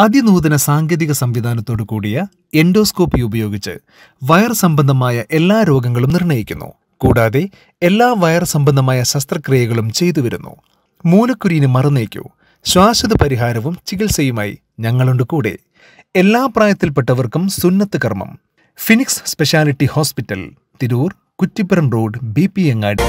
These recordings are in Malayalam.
അതിനൂതന സാങ്കേതിക സംവിധാനത്തോടു കൂടിയ എൻഡോസ്കോപ്പി ഉപയോഗിച്ച് വയർ സംബന്ധമായ എല്ലാ രോഗങ്ങളും നിർണ്ണയിക്കുന്നു. കൂടാതെ എല്ലാ വയർ സംബന്ധമായ ശസ്ത്രക്രിയകളും ചെയ്തുവരുന്നു. മൂലക്കുരുവിന് മറുനീക്കൂ, ശാശ്വത പരിഹാരവും ചികിത്സയുമായി ഞങ്ങളുണ്ട് കൂടെ. എല്ലാ പ്രായത്തിൽപ്പെട്ടവർക്കും സുന്നത്ത് കർമ്മം. Phoenix speciality hospital, Tirur, Kuttippuram road, BP Angadi.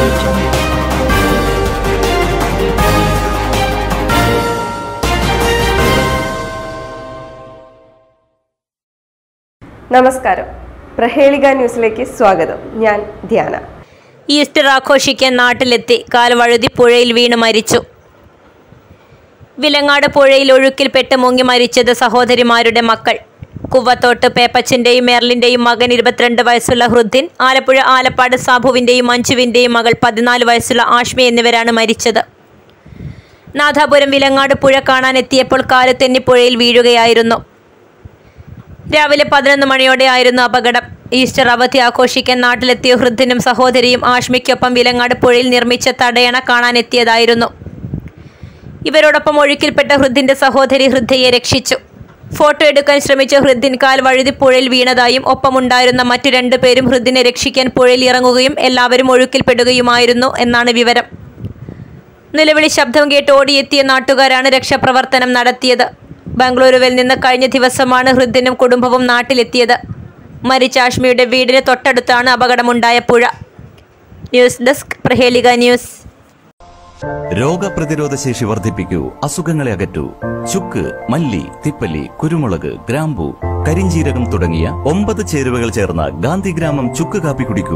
നമസ്കാരം, പ്രഹേളിക ന്യൂസിലേക്ക് സ്വാഗതം. ഞാൻ ധ്യാന. ഈസ്റ്റർ ആഘോഷിക്കാൻ നാട്ടിലെത്തി കാൽവഴുതി പുഴയിൽ വീണ് മരിച്ചു. വിലങ്ങാട് പുഴയിൽ ഒഴുക്കിൽപ്പെട്ട് മുങ്ങി മരിച്ചത് സഹോദരിമാരുടെ മക്കൾ. കുവ്വത്തോട്ട് പേപ്പച്ചൻ്റെയും മെർലിൻ്റെയും മകൻ 22 വയസ്സുള്ള ഹൃദ്ദിൻ, ആലപ്പുഴ ആലപ്പാട് സാബുവിൻ്റെയും മഞ്ജുവിൻ്റെയും മകൾ 14 വയസ്സുള്ള ആഷ്മി എന്നിവരാണ് മരിച്ചത്. നാഥാപുരം വിലങ്ങാട് പുഴ കാണാനെത്തിയപ്പോൾ കാല് തെന്നി പുഴയിൽ വീഴുകയായിരുന്നു. രാവിലെ 11 മണിയോടെ ആയിരുന്നു അപകടം. ഈസ്റ്റർ അവധി ആഘോഷിക്കാൻ നാട്ടിലെത്തിയ ഹൃദ്ദിനും സഹോദരിയും ആഷ്മിക്കൊപ്പം വിലങ്ങാട് പുഴയിൽ നിർമ്മിച്ച തടയണ കാണാനെത്തിയതായിരുന്നു. ഇവരോടൊപ്പം ഒഴുക്കിൽപ്പെട്ട ഹൃദ്ദിന്റെ സഹോദരി ഹൃദ്യയെ രക്ഷിച്ചു. ഫോട്ടോ എടുക്കാൻ ശ്രമിച്ച ഹൃദ്ദിൻ കാൽ വഴുതി പുഴയിൽ വീണതായും ഒപ്പമുണ്ടായിരുന്ന മറ്റു 2 പേരും ഹൃദ്ദിനെ രക്ഷിക്കാൻ പുഴയിൽ ഇറങ്ങുകയും എല്ലാവരും ഒഴുക്കിൽപ്പെടുകയുമായിരുന്നു എന്നാണ് വിവരം. നിലവിളി ശബ്ദം കേട്ട് ഓടിയെത്തിയ നാട്ടുകാരാണ് രക്ഷാപ്രവർത്തനം നടത്തിയത്. ബംഗളൂരുവിൽ നിന്ന് കഴിഞ്ഞ ദിവസമാണ് ഹൃദ്ദിനും കുടുംബവും നാട്ടിലെത്തിയത്. മരിച്ച ആഷ്മിയുടെ വീടിന് തൊട്ടടുത്താണ് അപകടമുണ്ടായ പുഴ. News desk, Prahelika news. രോഗപ്രതിരോധ ശേഷി വർദ്ധിപ്പിക്കൂ, അസുഖങ്ങളെ അകറ്റൂ. ചുക്ക്, മല്ലി, തിപ്പല്ലി, കുരുമുളക്, ഗ്രാമ്പു, കരിഞ്ചീരകം തുടങ്ങിയ 9 ചേരുവകൾ ചേർന്ന ഗാന്ധിഗ്രാമം ചുക്ക് കാപ്പി കുടിക്കൂ.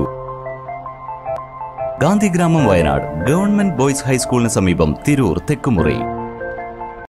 ഗാന്ധിഗ്രാമം, വയനാട്, ഗവൺമെന്റ് ബോയ്സ് ഹൈസ്കൂളിന് സമീപം, തിരൂർ, തെക്കുമുറി.